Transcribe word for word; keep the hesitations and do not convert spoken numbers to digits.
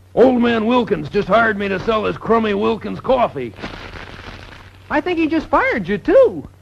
Old man Wilkins just hired me to sell his crummy Wilkins coffee. I think he just fired you, too.